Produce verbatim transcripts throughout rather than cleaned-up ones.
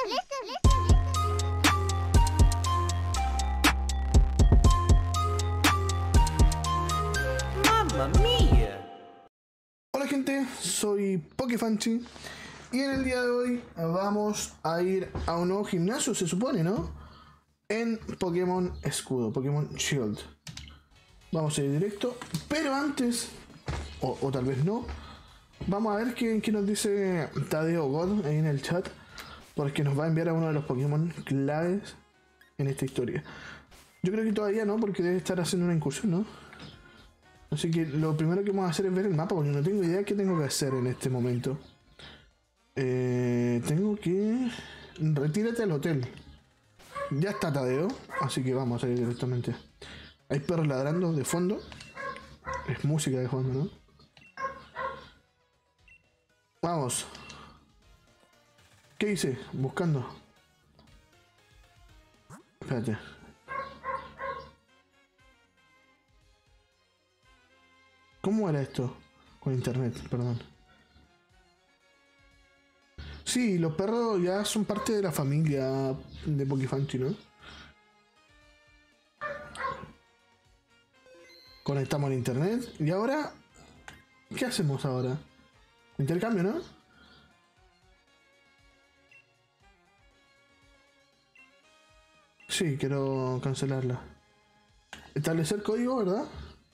¡Mamma mía! Hola gente, soy Pokefanchi y en el día de hoy vamos a ir a un nuevo gimnasio, se supone, ¿no? En Pokémon Escudo, Pokémon Shield. Vamos a ir directo, pero antes, o, o tal vez no, vamos a ver qué, qué nos dice Tadeo God ahí en el chat, porque nos va a enviar a uno de los Pokémon claves en esta historia. Yo creo que todavía no, porque debe estar haciendo una incursión, ¿no? Así que lo primero que vamos a hacer es ver el mapa, porque no tengo idea de qué tengo que hacer en este momento. Eh, tengo que... Retírate al hotel. Ya está Tadeo, así que vamos a ir directamente. Hay perros ladrando de fondo. Es música de fondo, ¿no? Vamos. ¿Qué hice? Buscando. Espérate. ¿Cómo era esto? Con internet, perdón. Sí, los perros ya son parte de la familia de Pokefanchi, ¿no? Conectamos el internet. Y ahora... ¿Qué hacemos ahora? Intercambio, ¿no? Sí, quiero cancelarla. Establecer código, ¿verdad?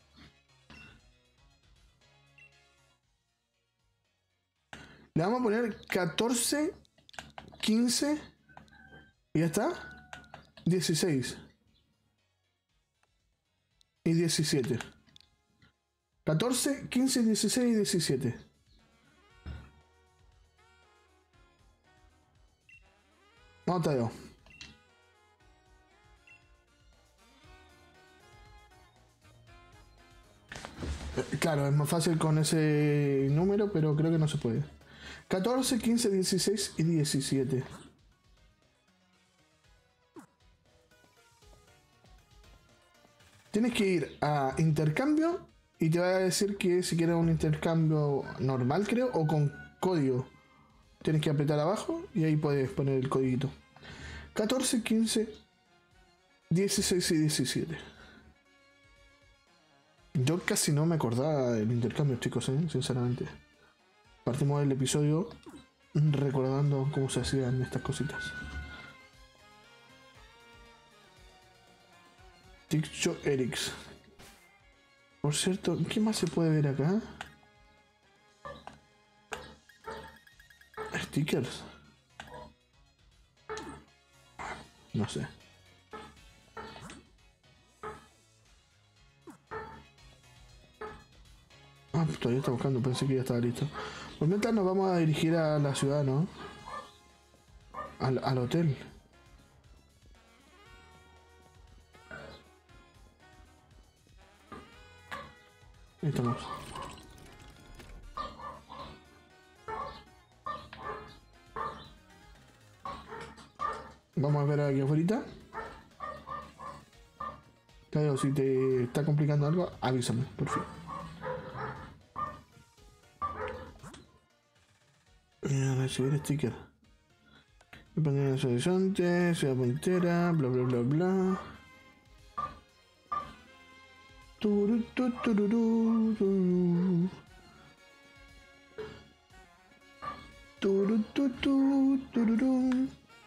Le vamos a poner catorce, quince y ya está. dieciséis y diecisiete. catorce, quince, dieciséis y diecisiete. Vamos a ver. Claro, es más fácil con ese número, pero creo que no se puede. catorce, quince, dieciséis y diecisiete. Tienes que ir a intercambio y te va a decir que si quieres un intercambio normal, creo, o con código. Tienes que apretar abajo y ahí puedes poner el código. catorce, quince, dieciséis y diecisiete. Yo casi no me acordaba del intercambio, chicos, ¿eh? Sinceramente. Partimos del episodio recordando cómo se hacían estas cositas. Ticho Erix. Por cierto, ¿qué más se puede ver acá? Stickers. No sé. Ah, todavía está buscando, pensé que ya estaba listo. Por mientras nos vamos a dirigir a la ciudad, ¿no? Al, al hotel. Ahí estamos. Vamos a ver aquí afuera. Claro, si te está complicando algo, avísame, por fin. Recibir sticker. Dependiendo de su horizonte, ciudad puntera, bla bla bla bla. Turu, tu, tururú, tururú. Turu, tu, tu, tururú.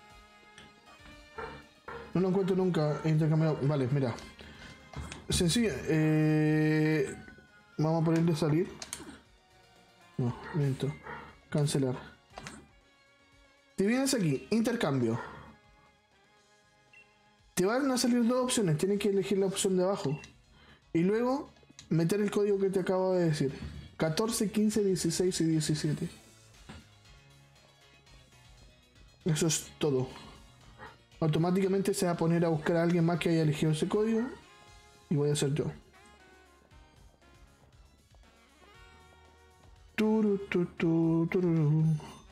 No lo encuentro nunca intercambiado. Vale, mira. Sencillo. Eh, vamos a ponerle salir. No, lento. Cancelar. Si vienes aquí, intercambio. Te van a salir dos opciones. Tienes que elegir la opción de abajo. Y luego meter el código que te acabo de decir. catorce, quince, dieciséis y diecisiete. Eso es todo. Automáticamente se va a poner a buscar a alguien más que haya elegido ese código. Y voy a ser yo. Turu, tu, tu, tururu.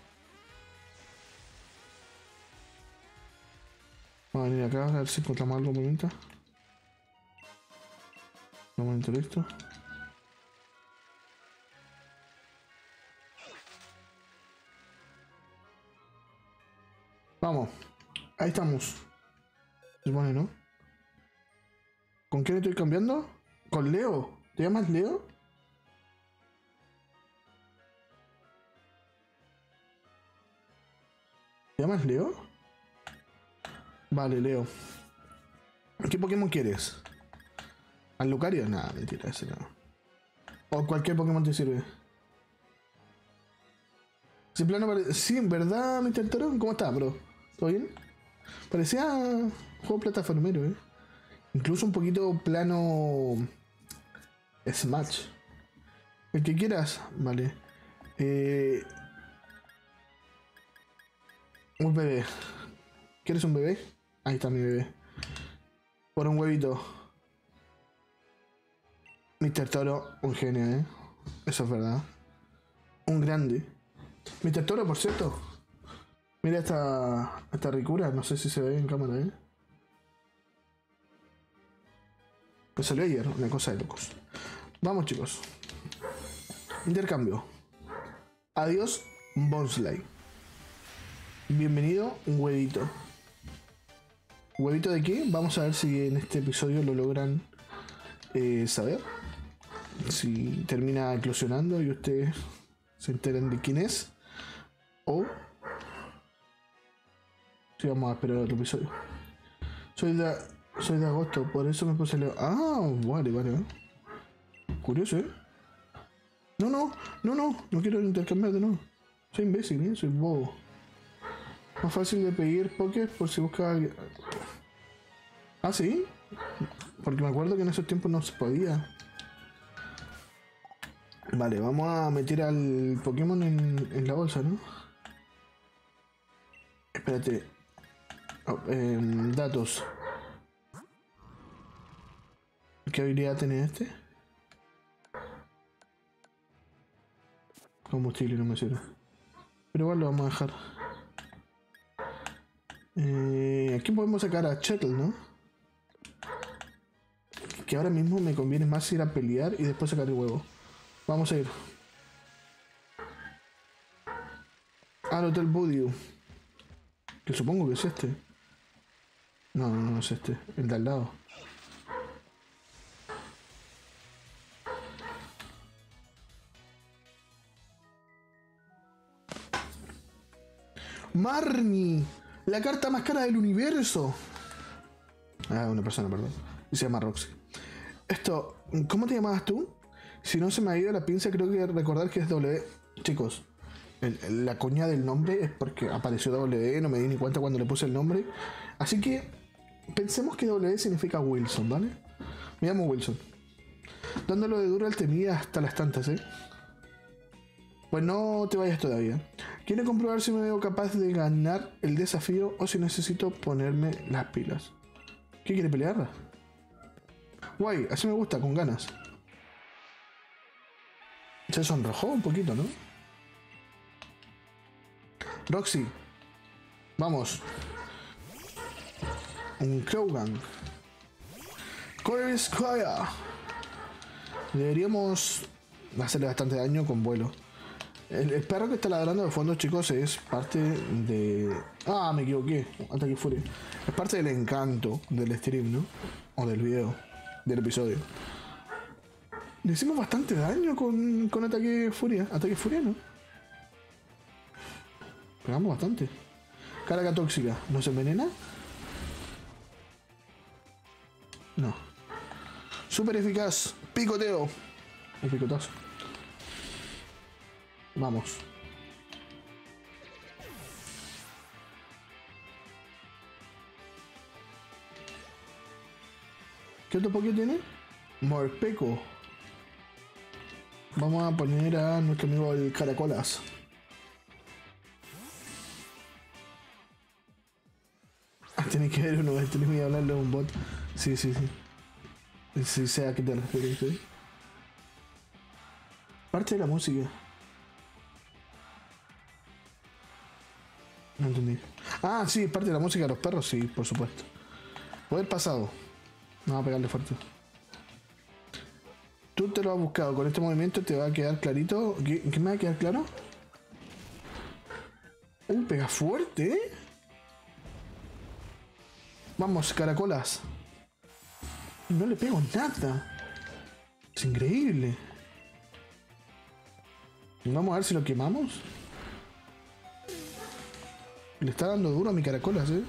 Vamos a venir acá a ver si encontramos algo por mientras. Momento listo. Vamos. Ahí estamos. Se supone, ¿no? ¿Con quién estoy cambiando? Con Leo. ¿Te llamas Leo? ¿Te llamas Leo? Vale, Leo. ¿Qué Pokémon quieres? ¿Al Lucario? Nada, mentira, ese no. O cualquier Pokémon te sirve. Si plano pare... Sí, en verdad, mister Toro, ¿cómo estás, bro? ¿Todo bien? Parecía juego plataformero, eh. Incluso un poquito plano Smash. El que quieras, vale. Eh... Un bebé. ¿Quieres un bebé? Ahí está mi bebé. Por un huevito. mister Toro, un genio, eh. Eso es verdad. Un grande. mister Toro, por cierto. Mira esta, esta ricura, no sé si se ve en cámara, eh. Que salió ayer, una cosa de locos. Vamos, chicos. Intercambio. Adiós, Bonsly. Bienvenido, un huevito. ¿Huevito de qué? Vamos a ver si en este episodio lo logran eh, saber. Si termina eclosionando y ustedes se enteran de quién es. O si vamos a esperar otro episodio. Soy de, soy de agosto, por eso me puse Leo. Ah, vale, vale. Curioso, ¿eh? No, no, no, no, no quiero intercambiar de nuevo. Soy imbécil, ¿eh? Soy bobo. Más fácil de pedir Pokés por si busca alguien. Ah, ¿sí? Porque me acuerdo que en esos tiempos no se podía. Vale, vamos a meter al Pokémon en, en la bolsa, ¿no? Espérate. Oh, eh, datos. ¿Qué habilidad tiene este? Combustible no me sirve. Pero igual lo vamos a dejar. Eh, aquí podemos sacar a Chettle, ¿no? Que ahora mismo me conviene más ir a pelear y después sacar el huevo. Vamos a ir. Al Hotel Budio. Que supongo que es este. No, no, no es este. El de al lado. Marnie. La carta más cara del universo. Ah, una persona, perdón. Y se llama Roxy. Esto, ¿cómo te llamabas tú? Si no se me ha ido la pinza, creo que recordar que es W. Chicos, el, la coña del nombre es porque apareció W, no me di ni cuenta cuando le puse el nombre. Así que pensemos que W significa Wilson, ¿vale? Me llamo Wilson. Dándolo de duro al temida hasta las tantas, ¿eh? Pues no te vayas todavía. Quiero comprobar si me veo capaz de ganar el desafío o si necesito ponerme las pilas. ¿Qué quiere pelear? Guay, así me gusta, con ganas. Se sonrojó un poquito, ¿no? Roxy. Vamos. Un Krogan. Corey Squire. Deberíamos hacerle bastante daño con vuelo. El, el perro que está ladrando de fondo, chicos, es parte de... Ah, me equivoqué. Ataque Furia. Es parte del encanto del stream, ¿no? O del video. Del episodio. Le hicimos bastante daño con, con Ataque Furia. Ataque Furia, ¿no? Pegamos bastante. Carga tóxica. ¿Nos envenena? No. Súper eficaz. Picoteo. El picotazo. Vamos. ¿Qué otro Poké tiene? Morpeko. Vamos a poner a nuestro amigo el Caracolas. Tiene que ver uno, tenés que hablarle a un bot. Sí, sí, sí. Sí, sé a qué te refieres, ¿sí? Parte de la música. No entendí. Ah, sí, parte de la música de los perros, sí, por supuesto. Poder pasado. Vamos a pegarle fuerte. Tú te lo has buscado. Con este movimiento te va a quedar clarito. ¿Qué, ¿qué me va a quedar claro? Uh, pega fuerte, ¿eh? Vamos, caracolas. No le pego nada. Es increíble. Vamos a ver si lo quemamos. Le está dando duro a mi caracolas, eh.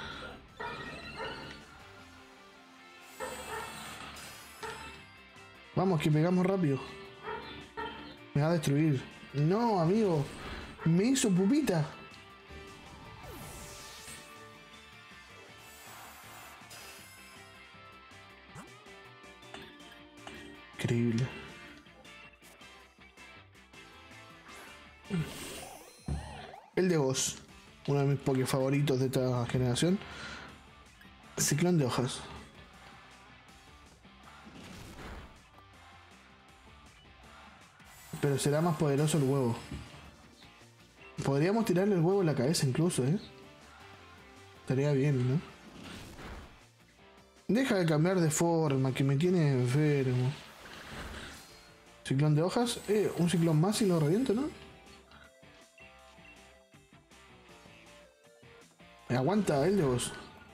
Vamos, que pegamos rápido. Me va a destruir. No, amigo. Me hizo pupita. Increíble. El de Boss. Uno de mis Poké favoritos de esta generación. Ciclón de hojas. Pero será más poderoso el huevo. Podríamos tirarle el huevo en la cabeza incluso, ¿eh? Estaría bien, ¿no? Deja de cambiar de forma, que me tiene enfermo. Ciclón de hojas. Eh, un ciclón más y lo reviento, ¿no? Aguanta el de vos.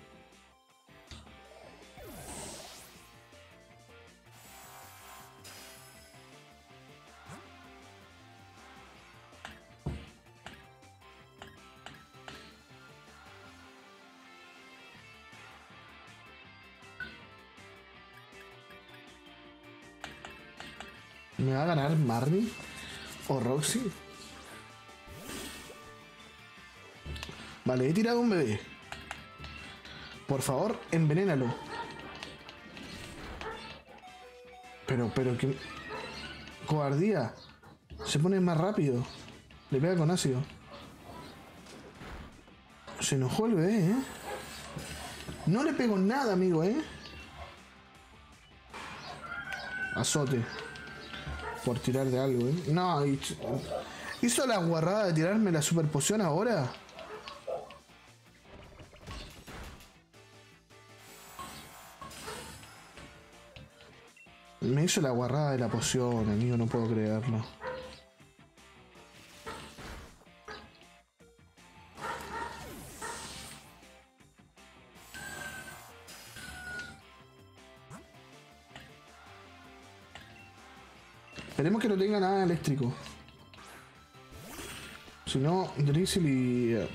¿Me va a ganar Marnie o Roxy? Vale, he tirado un bebé. Por favor, envenénalo. Pero, pero que... Cobardía. Se pone más rápido. Le pega con ácido. Se enojó el bebé, ¿eh? No le pego nada, amigo, ¿eh? Azote. Por tirar de algo, ¿eh? No, hizo la guarrada de tirarme la super poción ahora. Me hizo la guarrada de la poción, amigo, no puedo creerlo. Esperemos que no tenga nada eléctrico. Si no, Drizzle y... Uh,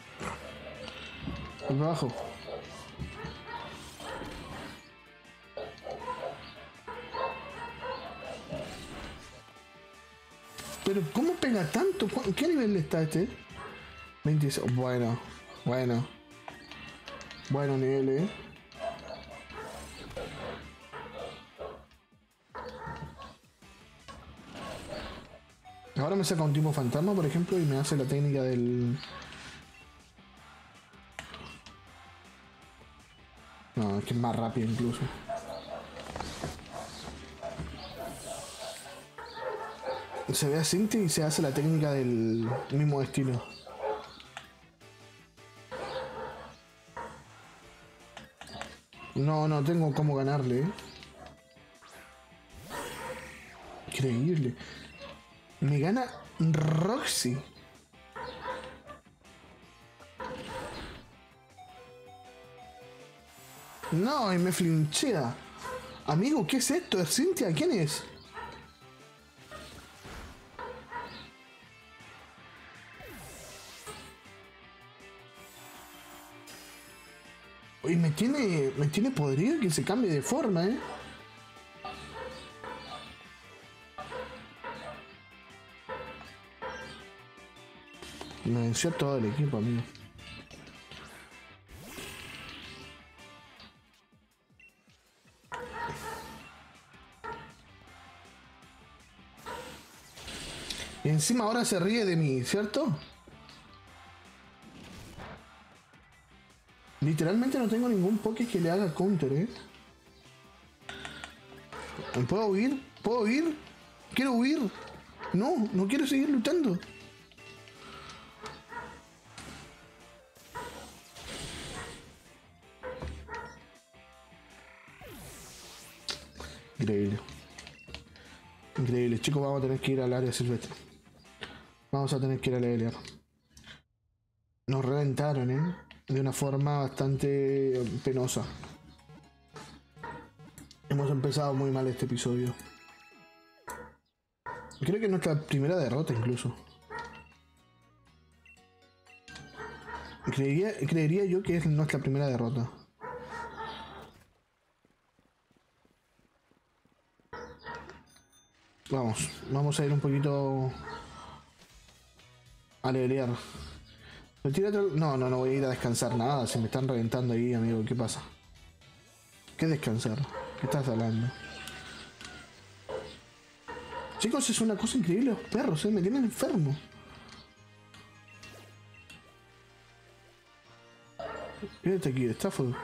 abajo. Pero ¿cómo pega tanto? ¿Qué nivel está este? veintiséis. Bueno, bueno. Bueno nivel, eh. Ahora me saca un tipo fantasma, por ejemplo, y me hace la técnica del... No, es que es más rápido incluso. Se ve a Cinti y se hace la técnica del mismo estilo. No, no tengo cómo ganarle, ¿eh? Increíble. Me gana Roxy. No, y me flinchea. Amigo, ¿qué es esto? ¿Es Cynthia? ¿Quién es? Oye, me tiene... Me tiene podrido que se cambie de forma, ¿eh? Me venció todo el equipo, amigo. Y encima ahora se ríe de mí, ¿cierto? Literalmente no tengo ningún Poké que le haga counter, ¿eh? ¿Puedo huir? ¿Puedo huir? ¡Quiero huir! No, no quiero seguir luchando. Increíble. Increíble. Chicos, vamos a tener que ir al área silvestre. Vamos a tener que ir a levelear. Nos reventaron, ¿eh? de una forma bastante penosa. Hemos empezado muy mal este episodio. Creo que es nuestra primera derrota incluso. Creería, creería yo que es nuestra primera derrota. Vamos, vamos a ir un poquito a levelear. No, no, no voy a ir a descansar nada. Si me están reventando ahí, amigo, ¿qué pasa? ¿Qué descansar? ¿Qué estás hablando? Chicos, es una cosa increíble los perros, ¿eh? Me tienen enfermo. Quédate aquí, Stafford.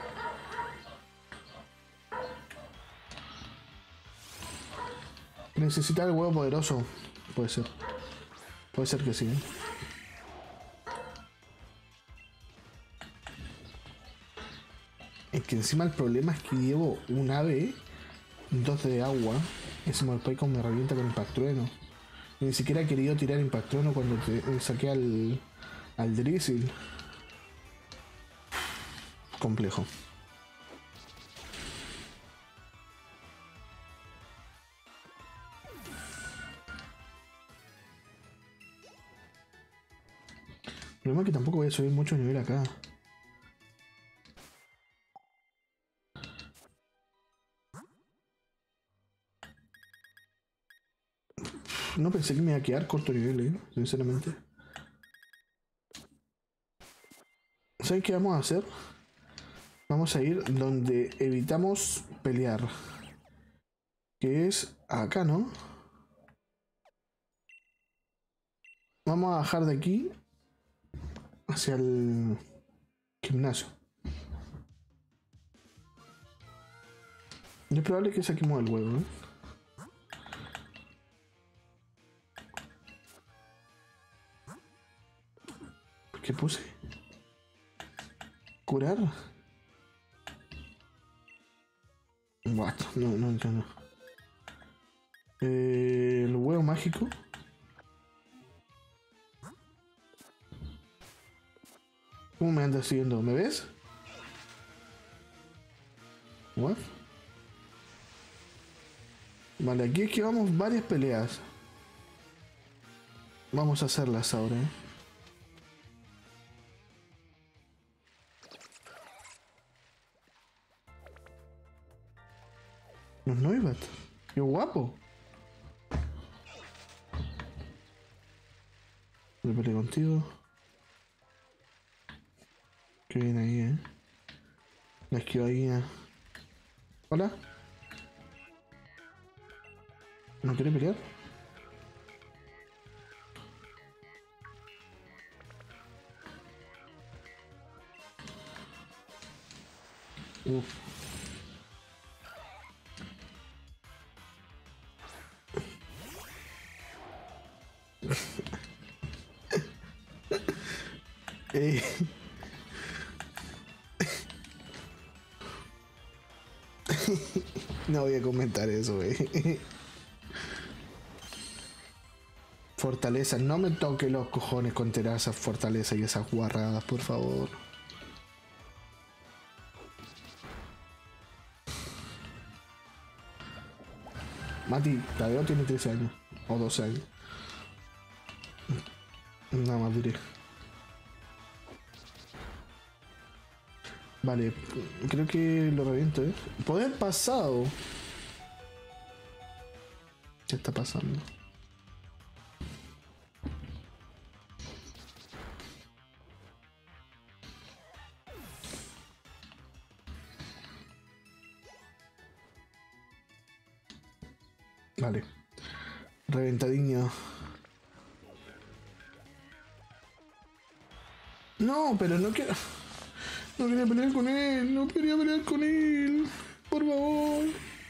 Necesitar el huevo poderoso. Puede ser. Puede ser que sí, ¿eh? Es que encima el problema es que llevo un ave, dos de agua, y ese Morpeko me revienta con Impactrueno. Y ni siquiera he querido tirar Impactrueno cuando te, saqué al, al Drizzle. Complejo. El problema es que tampoco voy a subir mucho nivel acá. No pensé que me iba a quedar corto nivel, eh, sinceramente. ¿Saben qué vamos a hacer? Vamos a ir donde evitamos pelear. Que es acá, ¿no? Vamos a bajar de aquí hacia el gimnasio. Y es probable que saquemos el huevo, ¿eh? ¿Qué puse? ¿Curar? What? No, no entiendo. Eh, el huevo mágico. ¿Cómo me andas siguiendo? ¿Me ves? What? Vale, aquí es que vamos varias peleas. Vamos a hacerlas ahora, ¿eh? Los Noibat. ¡Qué guapo! Me peleé contigo. Qué bien ahí, eh. La esquivo ahí, eh. Hola. ¿No quiere pelear? Uf. eh. No voy a comentar eso, wey. Fortaleza, no me toque los cojones con tirar esas fortalezas y esas guarradas, por favor. Mati, Tadeo tiene trece años, o doce años. Nada más diré. Vale, creo que lo reviento, ¿eh? Poder pasado. ¿Qué está pasando? Vale. Reventadiño. No, pero no quiero... No quería pelear con él. No quería pelear con él. Por favor.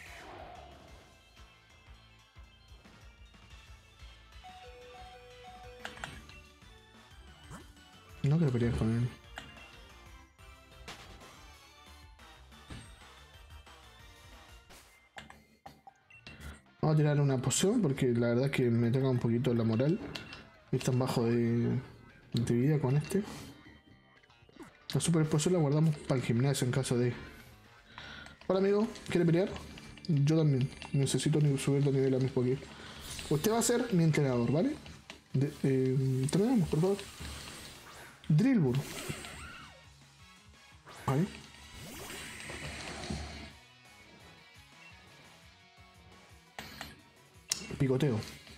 No quiero pelear con él. Vamos a tirar una poción porque la verdad es que me toca un poquito la moral. Ir tan bajo de, de vida con este. La super explosión la guardamos para el gimnasio en caso de... Hola amigo, ¿quiere pelear? Yo también. Necesito subir de nivel a mis Poké. Usted va a ser mi entrenador, ¿vale? De, eh, entrenamos, por favor. Drillbur. Vale. Picoteo.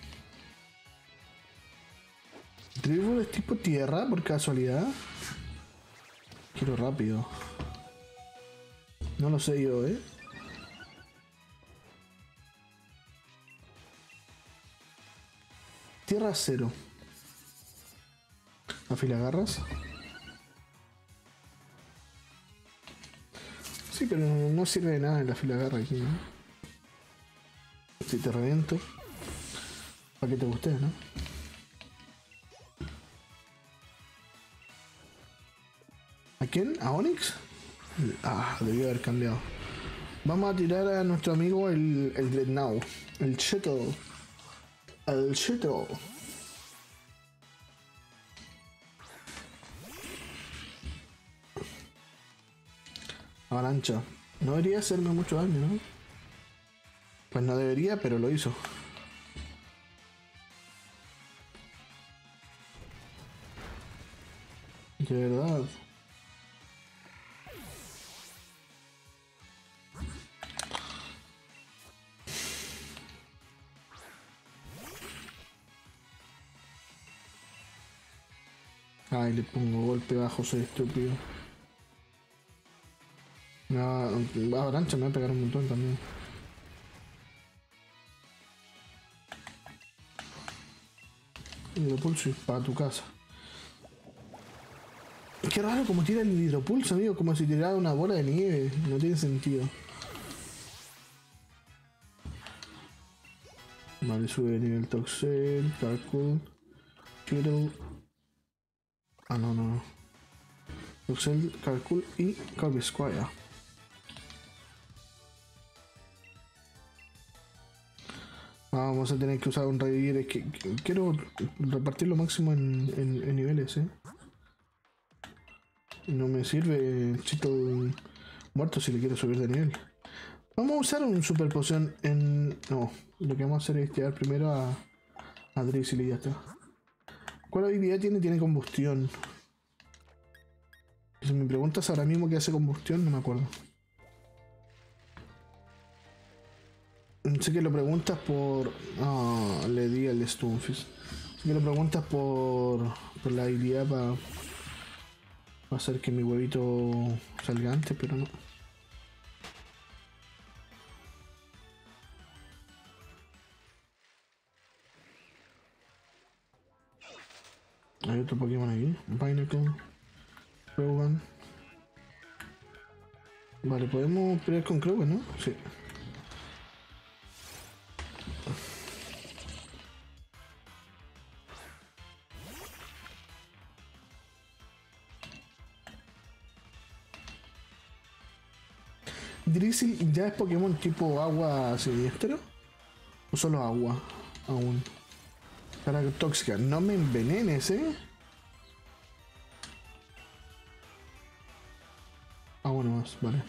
Drillbur es tipo tierra, por casualidad. Quiero rápido. No lo sé yo, ¿eh? Tierra cero. Afila garras. Sí, pero no sirve de nada en la fila garra aquí, ¿no? Si te reviento. Para que te guste, ¿no? ¿A quién? ¿A Onix? Ah, debió haber cambiado. Vamos a tirar a nuestro amigo el, el Dreadnought. El Shuttle. El Shuttle. Avalancha. No debería hacerme mucho daño, ¿no? Pues no debería, pero lo hizo. De verdad. Ay, le pongo golpe bajo, soy estúpido. No, Avalancha me va a pegar un montón también. Hidropulso y para tu casa. Qué raro como tira el hidropulso, amigo, como si tirara una bola de nieve. No tiene sentido. Vale, sube de nivel Toxel, Carcool, Kittle. Ah, no, no, no. Toxel, Carcool y Corvisquire. Vamos a tener que usar un revivir. Es que, que quiero repartir lo máximo en, en, en niveles, eh. No me sirve chito muerto si le quiero subir de nivel. Vamos a usar un super poción en... No, lo que vamos a hacer es llevar primero a, a Drizzle y ya está. ¿Cuál habilidad tiene? Tiene combustión. Si me preguntas ahora mismo qué hace combustión, no me acuerdo. Sé que lo preguntas por... Ah, oh, le di al Stunfisk. Sé que lo preguntas por, por la habilidad para pa hacer que mi huevito salga antes, pero no. Hay otro Pokémon aquí. Binacle. Crowan. Vale, podemos pelear con Crowan, ¿no? Sí. Drizzle ya es Pokémon tipo agua siniestro. ¿O solo agua? Aún. Para tóxica. No me envenenes, eh. Agua nomás, vale.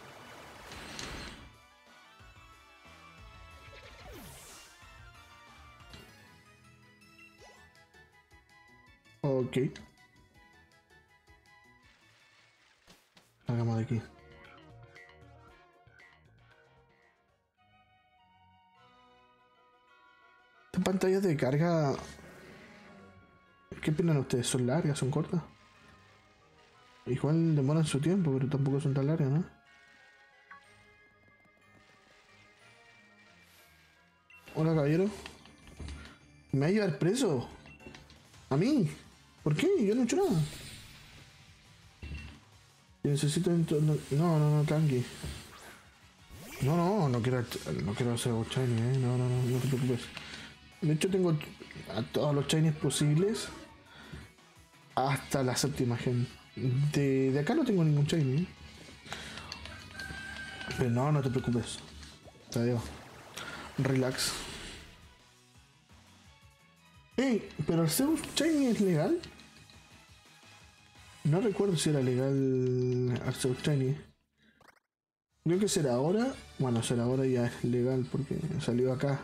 Ok. Hagamos de aquí. Estas pantallas de carga... ¿Qué opinan ustedes? ¿Son largas? ¿Son cortas? Igual demoran su tiempo, pero tampoco son tan largas, ¿no? Hola, caballero. ¿Me va a llevar preso? ¿A mí? ¿Por qué? Yo no he hecho nada. Necesito... No, no, no, tranqui. No, no, no quiero, no quiero hacer shiny, eh. No, no, no, no te preocupes. De hecho tengo a todos los shinies posibles hasta la séptima gen. De, de acá no tengo ningún shiny, ¿eh? Pero no, no te preocupes. Te digo. Relax. Ey, pero el Zeus shiny es legal. No recuerdo si era legal Arceus Training. Creo que será ahora. Bueno, será ahora ya es legal porque salió acá.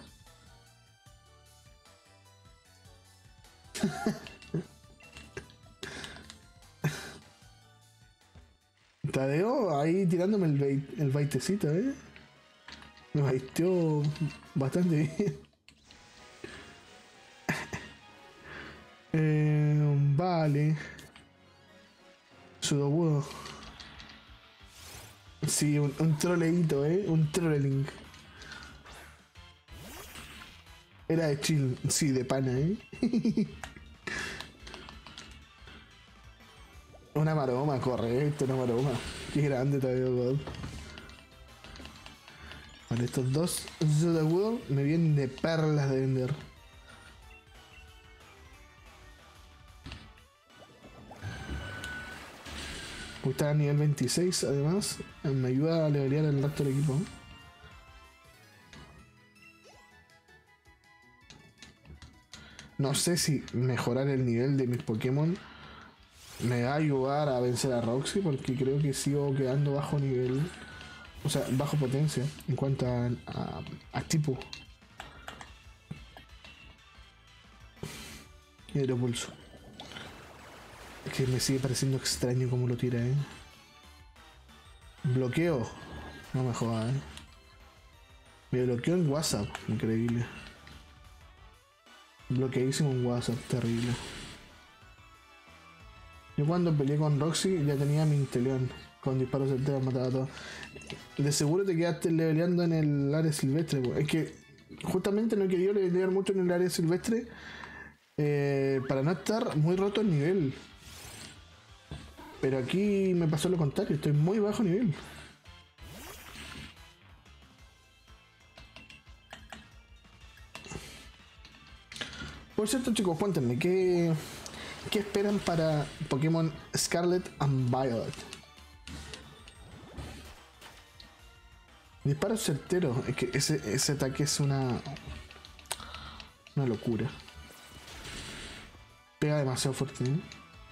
Tadeo ahí tirándome el, bait, el baitecito, eh. Me baiteó bastante bien. eh, vale. Sudobudo. Sí, un, un troleíto, eh. Un trolling. Era de chill, sí, de pana, eh. Una maroma, correcto, una maroma. Qué grande todavía, God. Vale, estos dos Sudobudo me vienen de perlas de vender. Porque está a nivel veintiséis, además, me ayuda a levelear el resto del equipo. No sé si mejorar el nivel de mis Pokémon me va a ayudar a vencer a Roxy, porque creo que sigo quedando bajo nivel, o sea, bajo potencia en cuanto a, a, a tipo. Aeropulso. Es que me sigue pareciendo extraño como lo tira, eh. Bloqueo. No me jodas, eh. Me bloqueó en WhatsApp, increíble. Bloqueadísimo en WhatsApp, terrible. Yo cuando peleé con Roxy ya tenía mi Inteleon. Con disparos certeros mataba a todos. De seguro te quedaste leveleando en el área silvestre, pues. Es que justamente no he querido levelear mucho en el área silvestre. Eh, para no estar muy roto el nivel. Pero aquí me pasó lo contrario, estoy muy bajo nivel. Por cierto, chicos, cuéntenme, ¿qué, qué esperan para Pokémon Scarlet and Violet? Disparo certero, es que ese, ese ataque es una... una locura. Pega demasiado fuerte, ¿eh?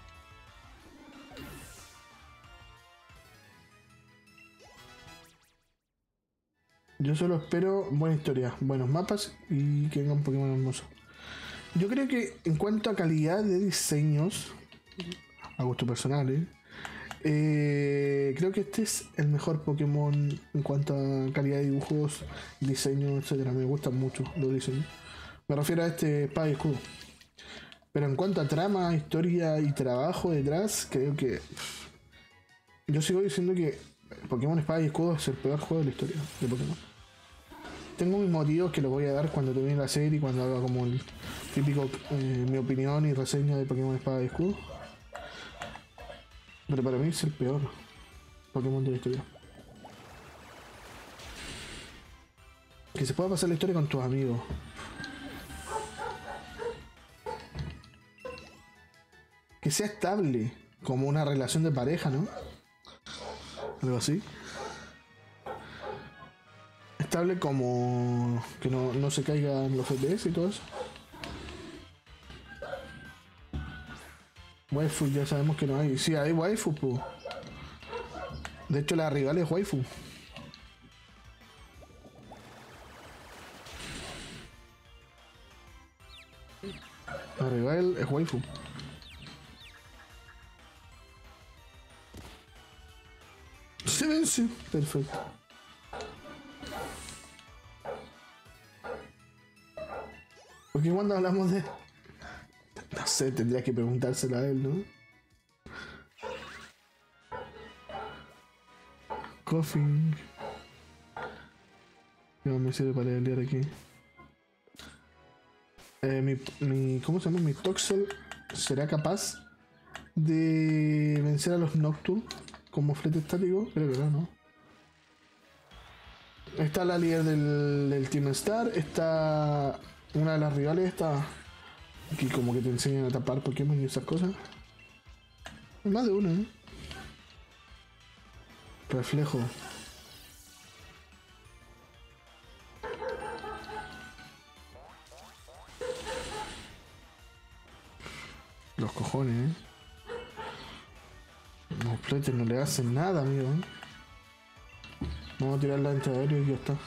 Yo solo espero buena historia, buenos mapas y que venga un Pokémon hermoso. Yo creo que en cuanto a calidad de diseños, a gusto personal, ¿eh? Eh, creo que este es el mejor Pokémon en cuanto a calidad de dibujos, diseño, etcétera. Me gustan mucho los diseños. Me refiero a este Espada y Escudo. Pero en cuanto a trama, historia y trabajo detrás, creo que... Yo sigo diciendo que Pokémon Espada y Escudo es el peor juego de la historia de Pokémon. Tengo mis motivos que los voy a dar cuando termine la serie y cuando haga como el típico, eh, mi opinión y reseña de Pokémon Espada y Escudo. Pero para mí es el peor Pokémon de la historia. Que se pueda pasar la historia con tus amigos. Que sea estable, como una relación de pareja, ¿no? Algo así. Estable como que no, no se caigan los F P S y todo eso. Waifu ya sabemos que no hay. Sí, hay waifu, po. De hecho la rival es waifu. La rival es waifu. Se vence. Perfecto. Porque cuando hablamos de... No sé, tendría que preguntárselo a él, ¿no? Coughing. No me sirve para leer aquí. Eh, mi, mi, ¿Cómo se llama? Mi Toxel será capaz de vencer a los Nocturne como flete estático. Creo que no, ¿no? Está la líder del, del Team Star. Está una de las rivales. Está aquí como que te enseñan a tapar Pokémon y esas cosas. Más de una, ¿eh? Reflejo. Los cojones, ¿eh? Los fletes no le hacen nada, amigo. Vamos a tirar la entrada aérea y ya está.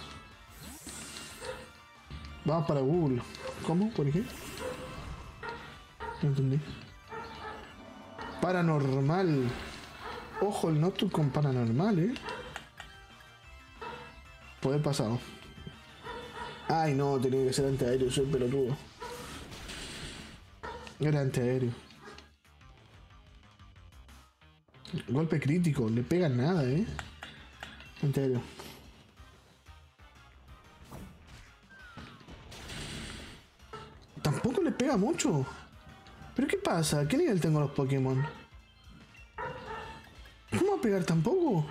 Vamos para Google. ¿Cómo? ¿Por qué? No entendí. Paranormal. Ojo el Nocturne con paranormal, eh. Poder pasado. Ay no, tenía que ser antiaéreo, soy pelotudo. Era antiaéreo. Golpe crítico, le pega nada, eh. Antiaéreo. Tampoco le pega mucho. ¿Pero qué pasa? ¿Qué nivel tengo los Pokémon? ¿Cómo va a pegar tampoco?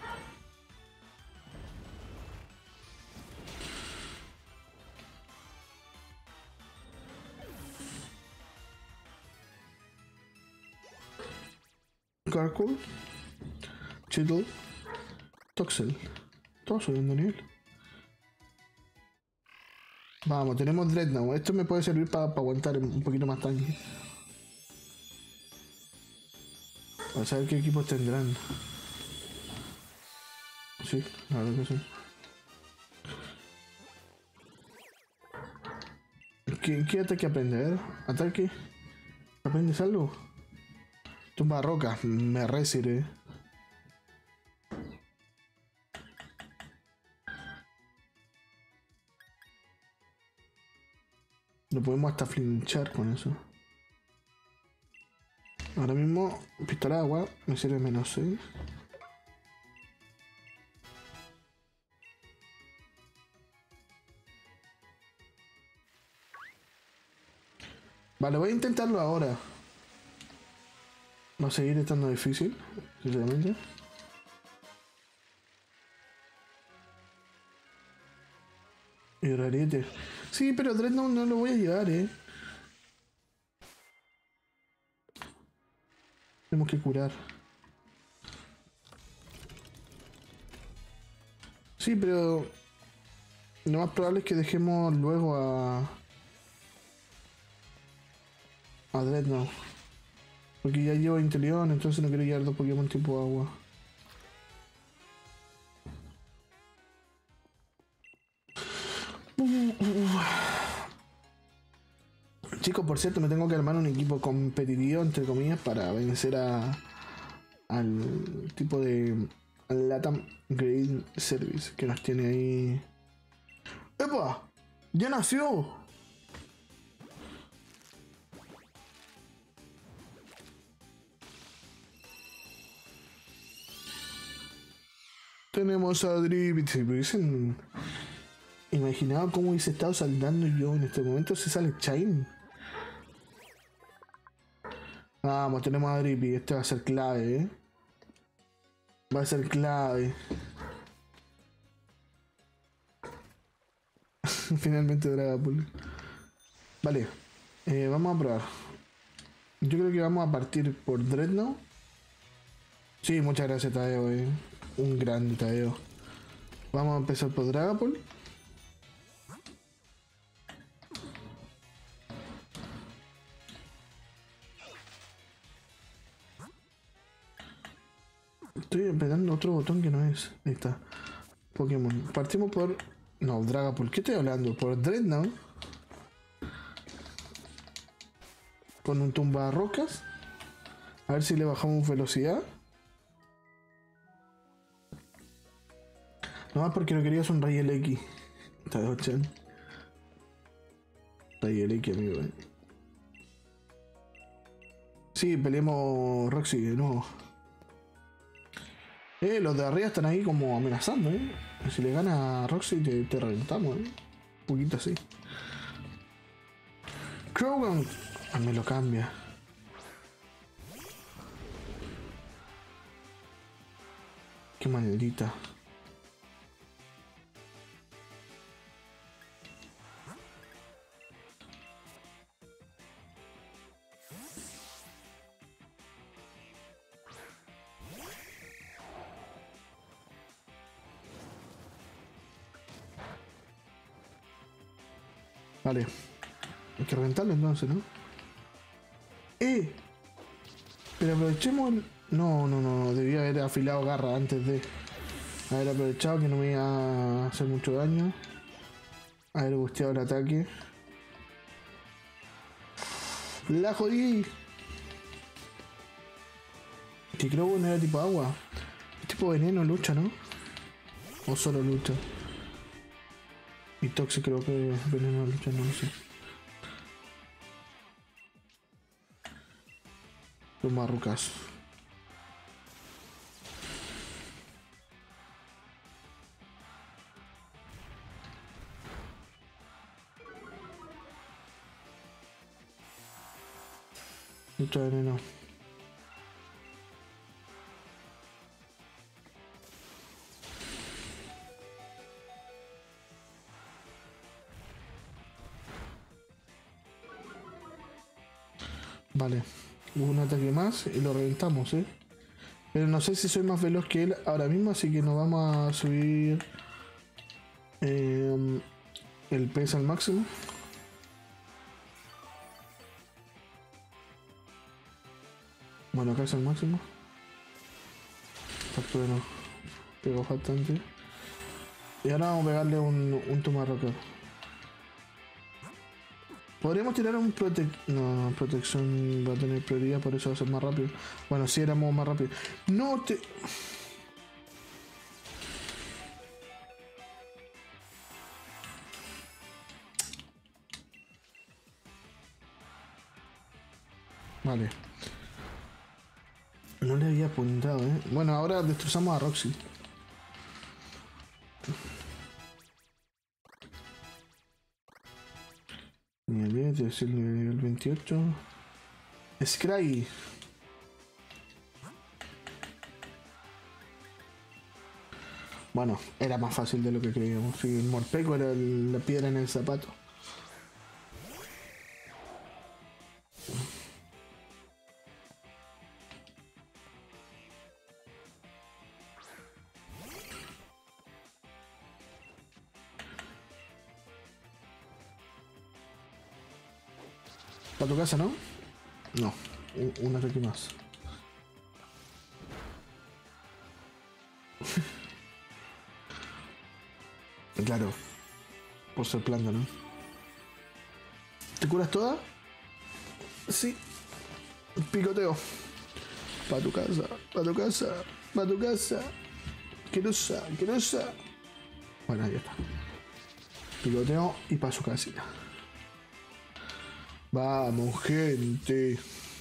Garcool, Chittle, Toxel. Todos subiendo nivel. Vamos, tenemos Dreadnought. Esto me puede servir para pa aguantar un poquito más tanque. A saber qué equipos tendrán. Sí, la verdad que sí. ¿Qué, qué ataque aprende? A ver, ataque. ¿Aprendes algo? Tumba roca, me re sirve. Lo podemos hasta flinchar con eso. Ahora mismo, pistola de agua me sirve menos seis. Vale, voy a intentarlo ahora. Va a seguir estando difícil, sinceramente. Y rarete. Sí, pero Dreadnought no lo voy a llevar, eh. Tenemos que curar. Sí, pero lo más probable es que dejemos luego a... a Dreadnought. Porque ya llevo Inteleon, entonces no quiero llevar dos Pokémon tipo agua. Uh, uh. Chicos, por cierto, me tengo que armar un equipo competitivo, entre comillas, para vencer a al tipo de Latam Grade Service que nos tiene ahí. ¡Epa! ¡Ya nació! Tenemos a Drip. Si hubiesen imaginado cómo hubiese estado saltando yo en este momento, se sale Shine. Vamos, tenemos a Drippy. Este va a ser clave, ¿eh? Va a ser clave. Finalmente Dragapult. Vale, eh, vamos a probar. Yo creo que vamos a partir por Dreadnought. Sí, muchas gracias, Tadeo, eh. Un grande Tadeo. Vamos a empezar por Dragapult. Estoy apretando otro botón que no es. Ahí está. Pokémon. Partimos por... No, Dragapult. ¿Qué estoy hablando? Por Dreadnought. Con un tumba rocas. A ver si le bajamos velocidad. No más porque no quería es un Rayo X. Está de ocho. Rayo X, amigo. Eh. Sí, peleemos Roxy de nuevo. Eh, los de arriba están ahí como amenazando, eh. Si le gana a Roxy te, te reventamos, eh. Un poquito así. Crowan. Ah, me lo cambia. Qué maldita. Vale. Hay que reventarlo entonces, ¿no? ¡Eh! Pero aprovechemos el... No, no, no. Debía haber afilado garra antes de haber aprovechado que no me iba a hacer mucho daño. Haber busteado el ataque. ¡La jodí! Que creo que no era tipo agua. Es tipo veneno, lucha, ¿no? O solo lucha. Y Toxic creo que es veneno, lucha, no lo sé. Los marrucas. Lucha de veneno. Vale, hubo un ataque más y lo reventamos, ¿eh? Pero no sé si soy más veloz que él ahora mismo, así que nos vamos a subir eh, el peso al máximo. Bueno, acá es el máximo. Factura no. Pegó bastante. Y ahora vamos a pegarle un, un tomarroca. Podríamos tirar un protec... No, protección va a tener prioridad, por eso va a ser más rápido. Bueno, si sí éramos más rápido. No te... Vale. No le había apuntado, eh. Bueno, ahora destrozamos a Roxy. Nivel diez, debe ser nivel veintiocho. Scry. Bueno, era más fácil de lo que creíamos. Sí, el Morpeko era el, la piedra en el zapato. ¿Para tu casa, no? No, un, un ataque más. Claro, por ser planta, ¿no? ¿Te curas toda? Sí. Picoteo. Pa' tu casa, pa' tu casa, pa' tu casa. Querosa, querosa. Bueno, ya está. Picoteo y pa' su casita. Vamos, gente.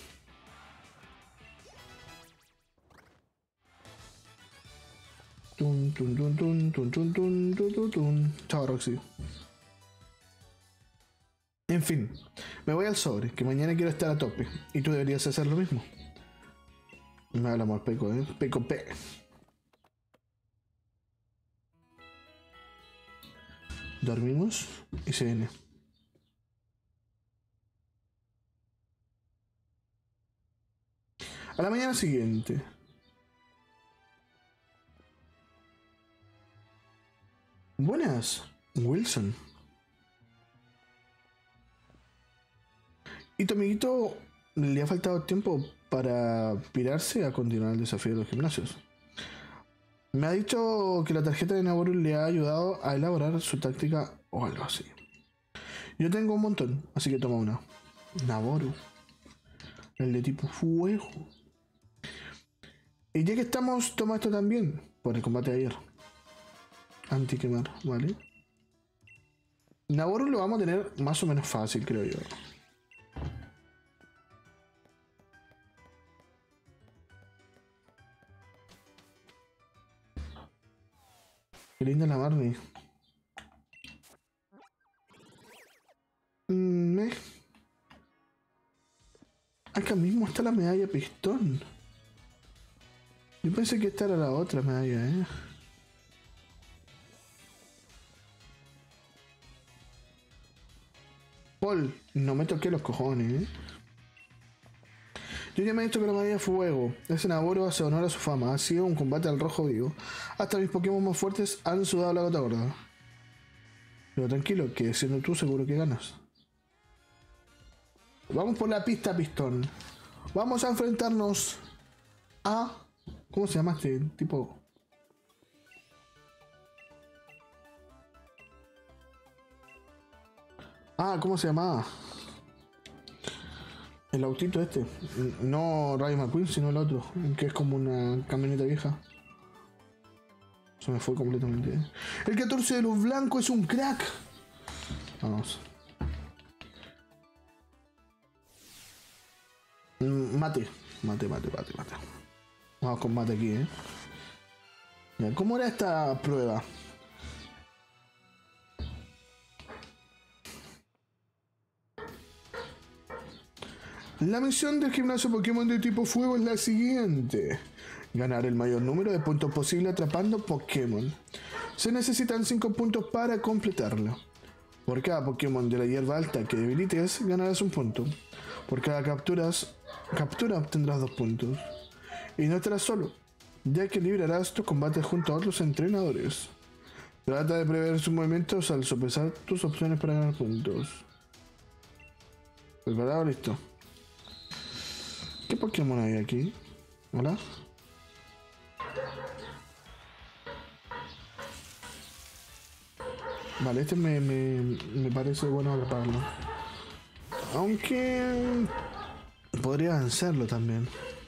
Tun, tun, tun, tun, tun, tun, tun, tun, tun, tun. Chao, Roxy. En fin, me voy al sobre, que mañana quiero estar a tope. Y tú deberías hacer lo mismo. Me habla Morpeko, eh. Peco P. Dormimos y se viene. A la mañana siguiente. Buenas, Wilson. ¿Y tu amiguito le ha faltado tiempo para pirarse a continuar el desafío de los gimnasios? Me ha dicho que la tarjeta de Naboru le ha ayudado a elaborar su táctica o algo así. Yo tengo un montón, así que toma una. Naboru. El de tipo fuego. Y ya que estamos, toma esto también, por el combate de ayer. Anti-quemar, ¿vale? Naboru lo vamos a tener más o menos fácil, creo yo. Qué linda la Barney. Mm, eh. Acá mismo está la medalla pistón. Yo pensé que esta era la otra medalla, eh. Paul, no me toqué los cojones, eh. Yo ya me he dicho que la medalla fuego. Ese Naboru hace honor a su fama. Ha sido un combate al rojo vivo. Hasta mis Pokémon más fuertes han sudado la gota gorda. Pero tranquilo, que siendo tú seguro que ganas. Vamos por la pista pistón. Vamos a enfrentarnos Ah, ¿cómo se llama este tipo? Ah, ¿cómo se llamaba? El autito este. No Rayo McQueen, sino el otro, que es como una camioneta vieja. Se me fue completamente. El catorce de los blancos es un crack. Vamos. Mate. Mate, mate, mate, mate. Vamos con mate aquí, eh. Ya, ¿cómo era esta prueba? La misión del gimnasio Pokémon de tipo fuego es la siguiente. Ganar el mayor número de puntos posible atrapando Pokémon. Se necesitan cinco puntos para completarlo. Por cada Pokémon de la hierba alta que debilites, ganarás un punto. Por cada capturas, captura obtendrás dos puntos. Y no estarás solo, ya que librarás tus combates junto a otros entrenadores. Trata de prever sus movimientos al sopesar tus opciones para ganar puntos. ¿Preparado? Listo. ¿Qué Pokémon hay aquí? ¿Hola? Vale, este me, me, me parece bueno atraparlo. Aunque podría vencerlo también.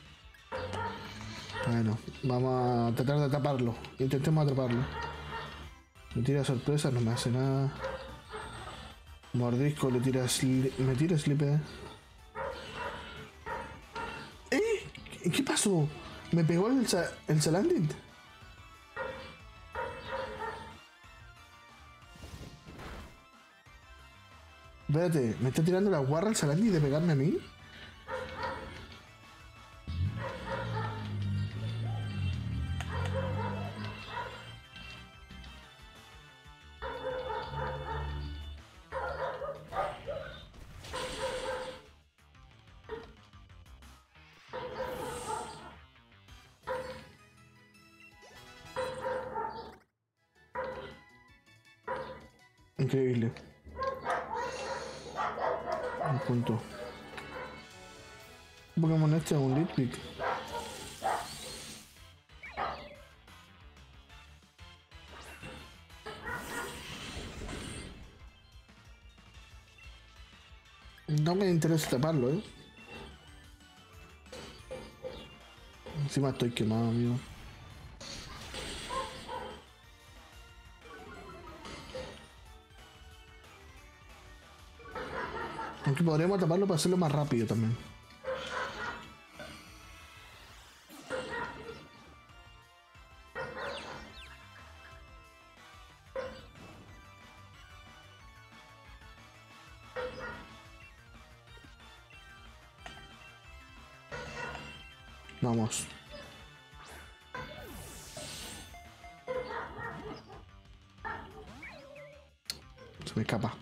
Bueno, vamos a tratar de atraparlo. Intentemos atraparlo. Me tira sorpresa, no me hace nada. Mordisco, le tira me tira Slipper. ¿Eh? ¿Qué pasó? ¿Me pegó el, sa el Salandit? Espérate, ¿me está tirando la guarra el Salandit de pegarme a mí? Increíble. Un punto. Un Pokémon este es un Litwick. No me interesa taparlo, eh. Encima estoy quemado, amigo. Aunque podríamos taparlo para hacerlo más rápido también. Vamos. Se me escapa.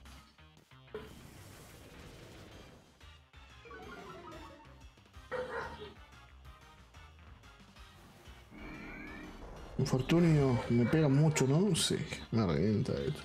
Infortunio me pega mucho, ¿no? Sí, me revienta esto.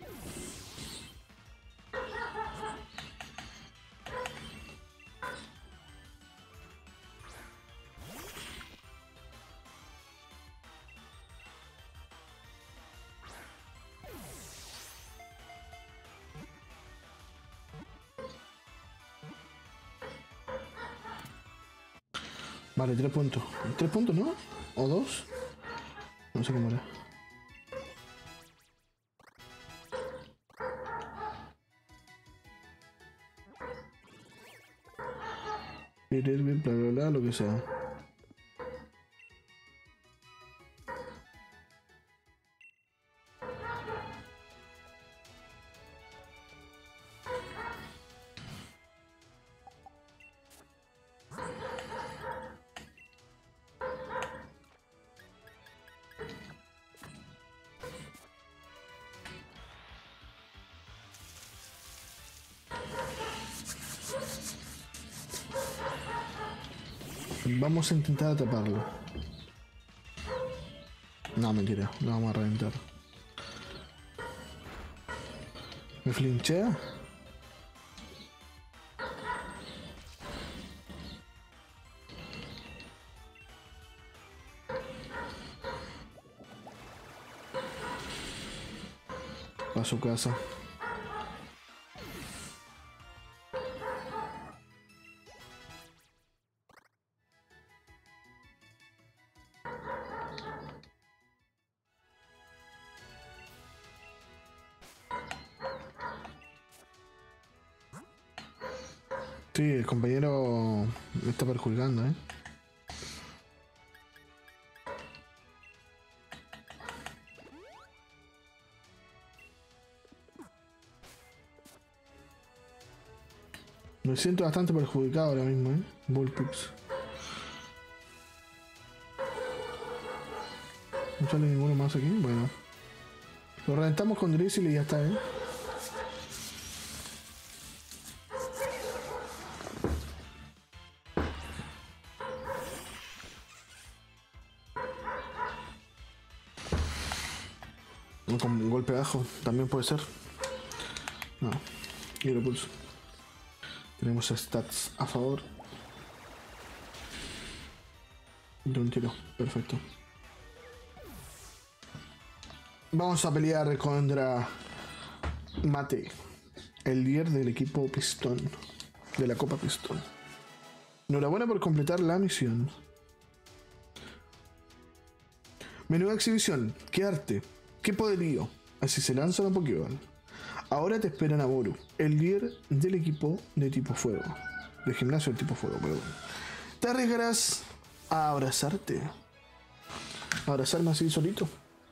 Vale, tres puntos. ¿Tres puntos, no? ¿O dos? No sé cómo era. Bla, bla, bla, lo que sea. Vamos a intentar atraparlo. No, mentira, lo vamos a reventar. ¿Me flinchea? a su casa. Sí, el compañero me está perjudicando, ¿eh? Me siento bastante perjudicado ahora mismo, ¿eh? Bullpix. No sale ninguno más aquí. Bueno. Lo reventamos con Drizzle y ya está, ¿eh? O con un golpe bajo, también puede ser. No. Hidropulso. Tenemos stats a favor. De un tiro, perfecto. Vamos a pelear contra Mate, el líder del equipo Pistón, de la Copa Pistón. Enhorabuena por completar la misión. Menuda exhibición, qué arte, qué poderío. Así se lanza la Pokéball. Ahora te espera Naboru, el líder del equipo de tipo fuego. De gimnasio de tipo fuego, perdón. Te arriesgarás a abrazarte. Abrazarme así solito.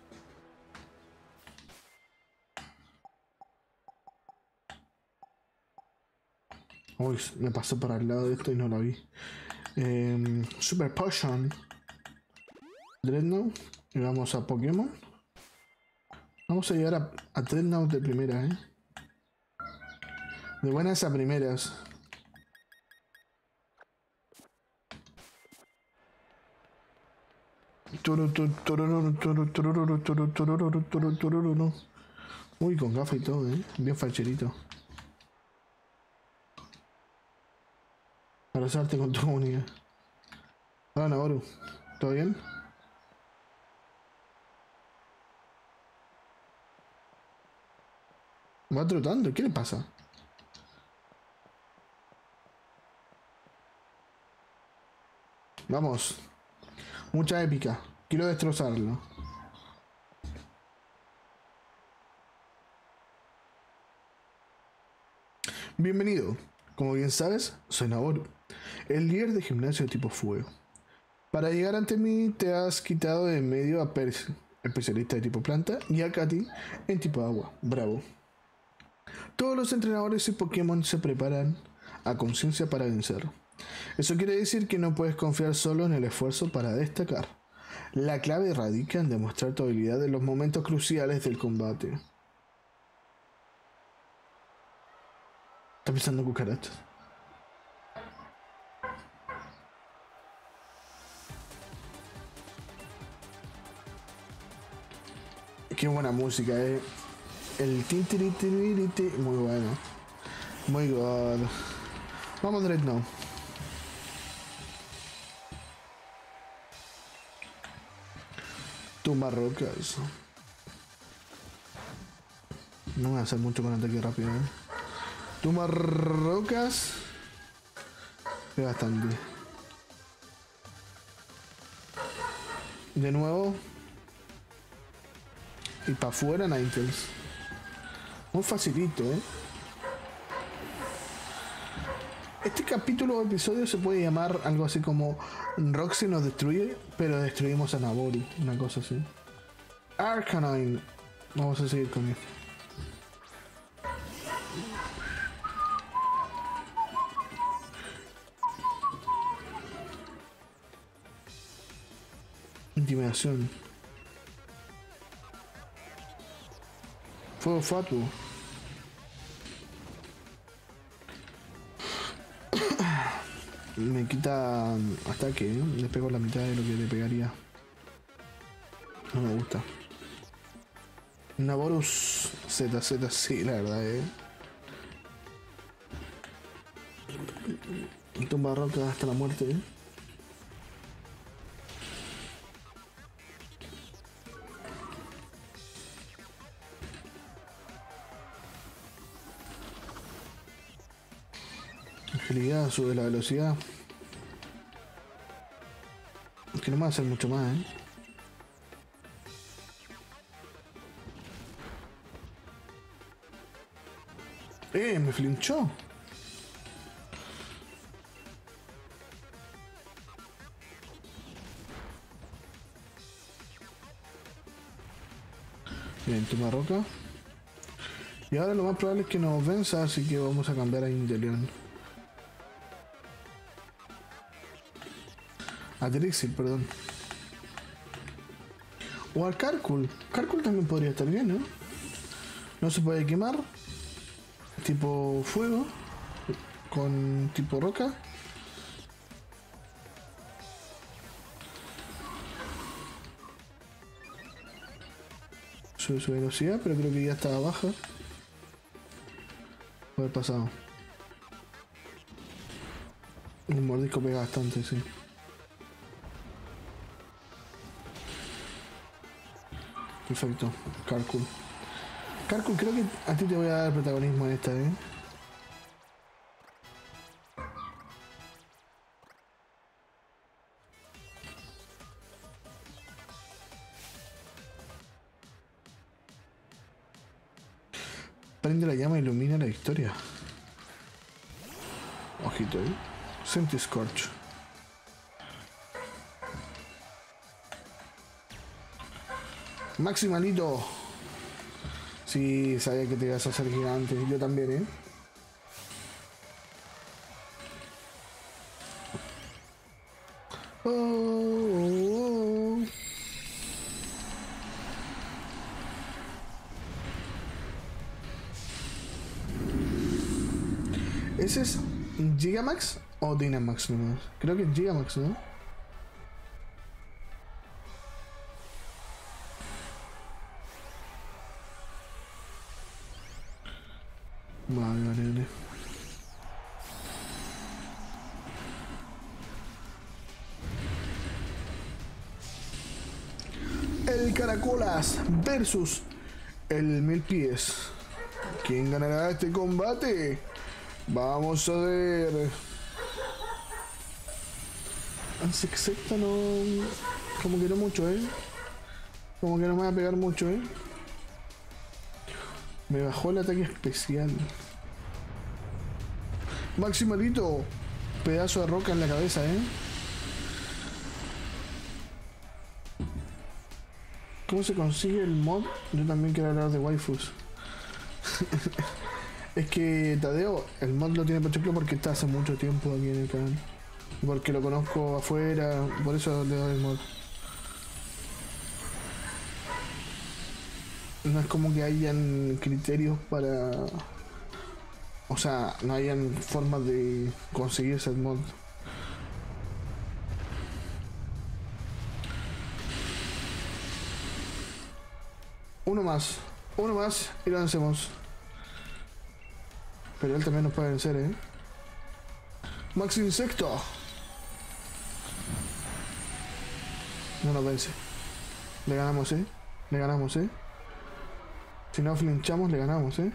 Uy, me pasé para el lado de esto y no la vi. Eh, Super Potion. Dreadnought. Y vamos a Pokémon. Vamos a llegar a, a Dreadnought de primera, eh. De buenas a primeras. Uy, con gafa y todo, eh. Bien facherito. Abrazarte con tu comunidad. Hola, Naboru. ¿Todo bien? Va trotando, ¿qué le pasa? Vamos. Mucha épica. Quiero destrozarlo. Bienvenido. Como bien sabes, soy Naboru, el líder de gimnasio de tipo fuego. Para llegar ante mí te has quitado de en medio a Percy, especialista de tipo planta, y a Katy en tipo agua. Bravo. Todos los entrenadores y Pokémon se preparan a conciencia para vencer. Eso quiere decir que no puedes confiar solo en el esfuerzo para destacar. La clave radica en demostrar tu habilidad en los momentos cruciales del combate. Está pisando cucarachas. Qué buena música, eh. El tin tiri tiri tiri, muy bueno. Muy god. Vamos Dreadnought. Tumba rocas. No voy a hacer mucho con ataque rápido, eh. Tumba rocas. Es bastante. De nuevo. Y para afuera Ninetales. Muy facilito, eh. Este capítulo o episodio se puede llamar algo así como Roxy nos destruye, pero destruimos a Naboru. Una cosa así. Arcanine. Vamos a seguir con esto. Intimidación. Fuego fatuo. Me quita ataque, ¿eh? Le pego la mitad de lo que le pegaría. No me gusta. Naborus Z Z, sí, la verdad, eh. Tumba roca hasta la muerte, eh. agilidad, sube la velocidad. Que no me va a hacer mucho más, ¿eh? Eh, me flinchó. Bien, toma roca. Y ahora lo más probable es que nos venza, así que vamos a cambiar a Inteleon. A Trixie, perdón. O al Carkul. Carkul también podría estar bien, ¿no? No se puede quemar. Tipo fuego. Con tipo roca. Sube su velocidad, pero creo que ya estaba baja. Puede haber pasado. El mordisco pega bastante, sí. Perfecto, Carkul. Carkul, creo que a ti te voy a dar protagonismo en esta, ¿eh? Prende la llama e ilumina la victoria. Ojito, ¿eh? Senti Scorch. Maximalito. Sí, sabía que te ibas a hacer gigante. Yo también, ¿eh? Oh, oh, oh. ¿Ese es Gigamax o Dynamax nomás? Creo que es Gigamax, ¿no? Vale, vale, vale. El Caracolas versus el Mil Pies. ¿Quién ganará este combate? Vamos a ver. Insecta no... Como que no mucho, ¿eh? Como que no me va a pegar mucho, ¿eh? Me bajó el ataque especial. Maximalito. Pedazo de roca en la cabeza, ¿eh? ¿Cómo se consigue el mod? Yo también quiero hablar de waifus. Es que Tadeo, el mod lo tiene por ejemplo porque está hace mucho tiempo aquí en el canal. Porque lo conozco afuera, por eso le doy el mod. No es como que hayan criterios para... O sea, no hayan formas de conseguirse el mod. Uno más, uno más y lo vencemos. Pero él también nos puede vencer, ¿eh? Max Insecto. No nos vence. Le ganamos, ¿eh? Le ganamos, ¿eh? Si no flinchamos, le ganamos, ¿eh?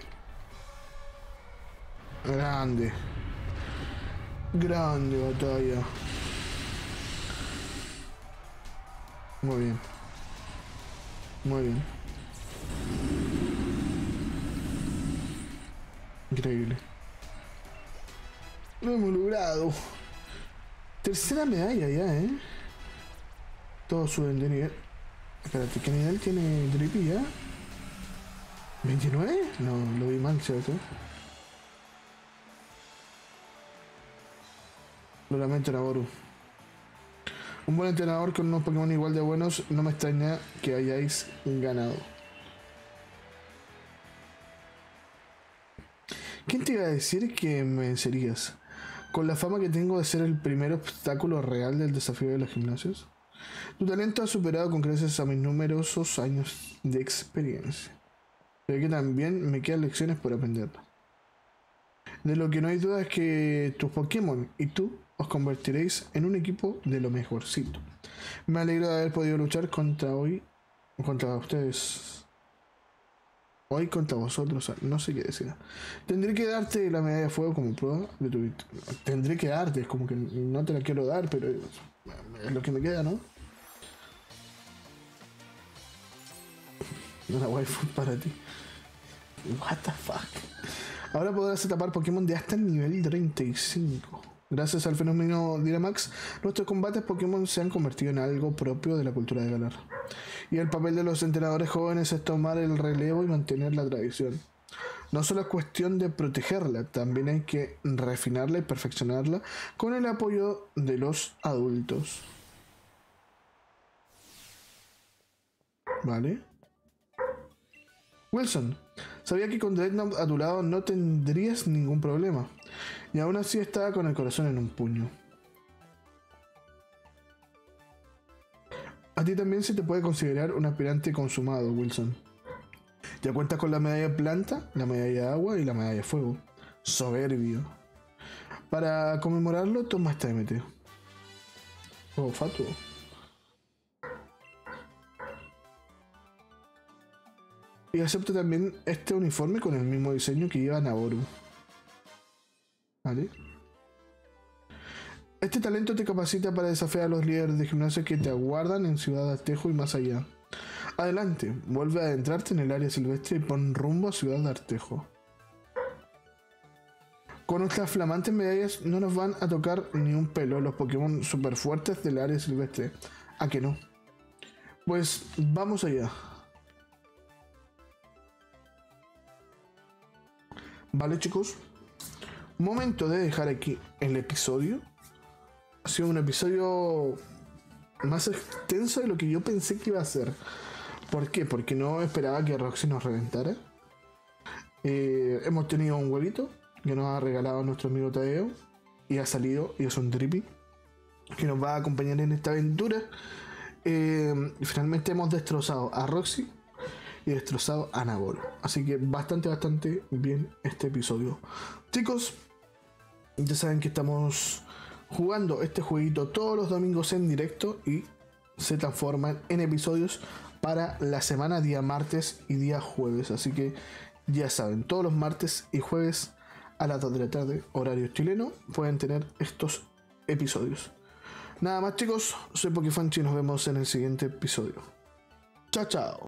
Grande. Grande batalla. Muy bien. Muy bien. Increíble. Lo hemos logrado. Tercera medalla ya, ¿eh? Todos suben de nivel. Espérate, ¿qué nivel tiene Drippy ya? ¿veintinueve? No, lo vi mal, ¿cierto? Lo lamento, Naboru. Un buen entrenador con unos Pokémon igual de buenos, no me extraña que hayáis ganado. ¿Quién te iba a decir que me vencerías? Con la fama que tengo de ser el primer obstáculo real del desafío de los gimnasios. Tu talento ha superado con creces a mis numerosos años de experiencia. Pero que también me quedan lecciones por aprender. De lo que no hay duda es que tus Pokémon y tú os convertiréis en un equipo de lo mejorcito. Me alegro de haber podido luchar contra hoy, contra ustedes. Hoy contra vosotros, no sé qué decir. Tendré que darte la medalla de fuego como prueba de tu victoria. Tendré que darte, es como que no te la quiero dar, pero es lo que me queda, ¿no? Una waifu para ti. What the fuck. Ahora podrás atrapar Pokémon de hasta el nivel treinta y cinco. Gracias al fenómeno Dynamax, nuestros combates Pokémon se han convertido en algo propio de la cultura de Galar. Y el papel de los entrenadores jóvenes es tomar el relevo y mantener la tradición. No solo es cuestión de protegerla, también hay que refinarla y perfeccionarla con el apoyo de los adultos. Vale. Wilson, sabía que con Dreadnought a tu lado no tendrías ningún problema. Y aún así estaba con el corazón en un puño. A ti también se te puede considerar un aspirante consumado, Wilson. Ya cuentas con la medalla de planta, la medalla de agua y la medalla de fuego. Soberbio. Para conmemorarlo, toma esta M T. Oh, fatuo. Y acepto también este uniforme con el mismo diseño que lleva Naboru. ¿Vale? Este talento te capacita para desafiar a los líderes de gimnasio que te aguardan en Ciudad Artejo y más allá. Adelante, vuelve a adentrarte en el área silvestre y pon rumbo a Ciudad Artejo. Con nuestras flamantes medallas no nos van a tocar ni un pelo los Pokémon super fuertes del área silvestre. ¿A que no? Pues vamos allá. Vale, chicos. Momento de dejar aquí el episodio. Ha sido un episodio más extenso de lo que yo pensé que iba a ser. ¿Por qué? Porque no esperaba que Roxy nos reventara. Eh, hemos tenido un huevito que nos ha regalado nuestro amigo Tadeo. Y ha salido, y es un Drippy, que nos va a acompañar en esta aventura. Eh, y finalmente hemos destrozado a Roxy y destrozado a Naboru. Así que bastante, bastante bien este episodio. Chicos, ya saben que estamos jugando este jueguito todos los domingos en directo y se transforman en episodios para la semana día martes y día jueves. Así que ya saben, todos los martes y jueves a las dos de la tarde, horario chileno, pueden tener estos episodios. Nada más, chicos, soy Pokefanchi y nos vemos en el siguiente episodio. Chao, chao.